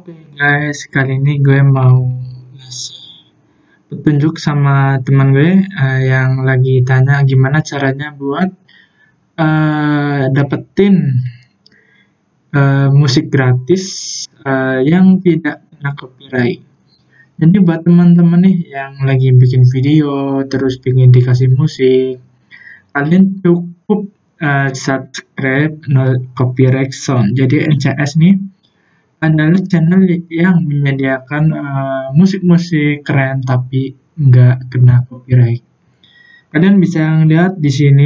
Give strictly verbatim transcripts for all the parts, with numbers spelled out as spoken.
Oke guys, kali ini gue mau ngasih petunjuk sama teman gue uh, yang lagi tanya gimana caranya buat uh, dapetin uh, musik gratis uh, yang tidak kena copyright. Jadi buat teman-teman nih yang lagi bikin video terus ingin dikasih musik, kalian cukup uh, subscribe No Copyright Zone. Jadi N C S nih adalah channel yang menyediakan uh, musik-musik keren tapi nggak kena copyright. Kalian bisa lihat di sini,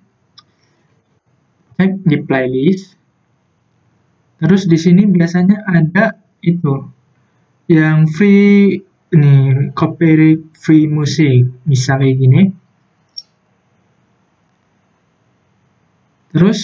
cek di playlist. Terus di sini biasanya ada itu yang free nih, copyright free musik, misalnya gini. Terus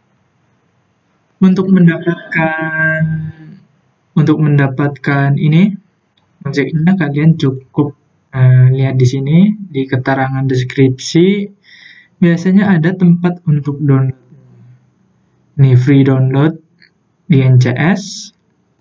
untuk mendapatkan untuk mendapatkan ini musiknya, kalian cukup uh, lihat di sini di keterangan deskripsi. Biasanya ada tempat untuk download. Nih, free download di N C S.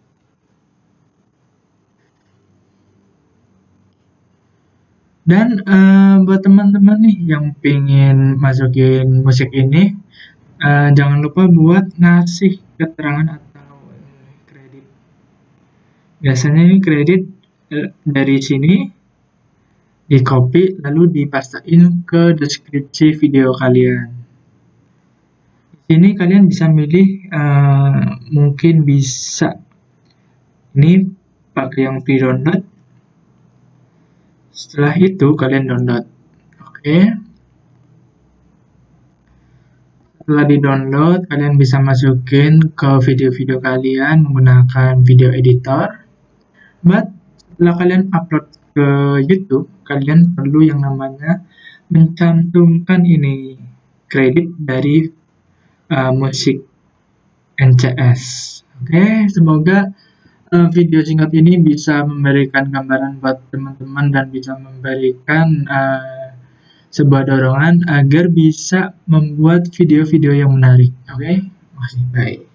Dan uh, buat teman-teman nih yang pengen masukin musik ini, uh, jangan lupa buat ngasih keterangan atau kredit. Biasanya ini kredit uh, dari sini di copy lalu dipastiin ke deskripsi video kalian. Di sini kalian bisa milih, uh, mungkin bisa ini pakai yang free download. Setelah itu kalian download. Oke. Okay. Setelah di-download, kalian bisa masukin ke video-video kalian menggunakan video editor. But setelah kalian upload ke YouTube, kalian perlu yang namanya mencantumkan ini kredit dari uh, musik N C S. Oke, okay, semoga uh, video singkat ini bisa memberikan gambaran buat teman-teman dan bisa memberikan uh, sebuah dorongan agar bisa membuat video-video yang menarik. Oke, okay? Makasih, bye.